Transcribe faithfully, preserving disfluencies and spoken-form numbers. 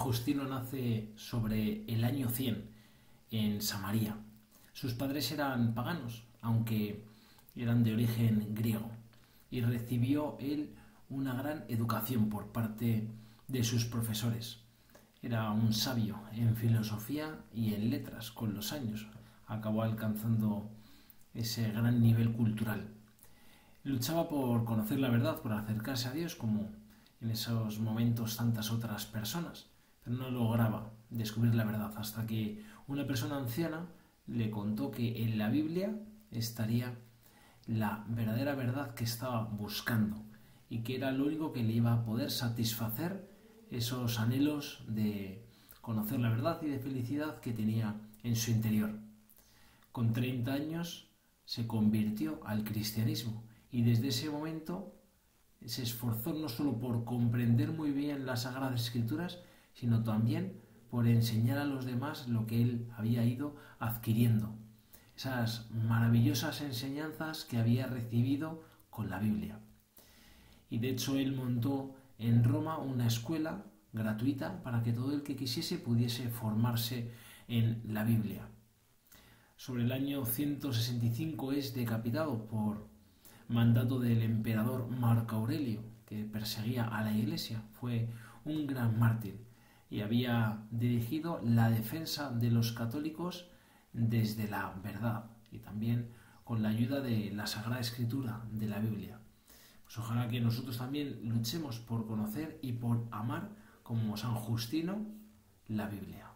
Justino nace sobre el año cien en Samaria. Sus padres eran paganos, aunque eran de origen griego, y recibió él una gran educación por parte de sus profesores. Era un sabio en filosofía y en letras con los años. Acabó alcanzando ese gran nivel cultural. Luchaba por conocer la verdad, por acercarse a Dios, como en esos momentos tantas otras personas, pero no lograba descubrir la verdad hasta que una persona anciana le contó que en la Biblia estaría la verdadera verdad que estaba buscando y que era lo único que le iba a poder satisfacer esos anhelos de conocer la verdad y de felicidad que tenía en su interior. Con treinta años se convirtió al cristianismo y desde ese momento se esforzó no solo por comprender muy bien las Sagradas Escrituras, sino también por enseñar a los demás lo que él había ido adquiriendo, esas maravillosas enseñanzas que había recibido con la Biblia. Y de hecho él montó en Roma una escuela gratuita para que todo el que quisiese pudiese formarse en la Biblia. Sobre el año ciento sesenta y cinco es decapitado por mandato del emperador Marco Aurelio, que perseguía a la Iglesia. Fue un gran mártir y había dirigido la defensa de los católicos desde la verdad y también con la ayuda de la Sagrada Escritura de la Biblia. Pues ojalá que nosotros también luchemos por conocer y por amar como San Justino la Biblia.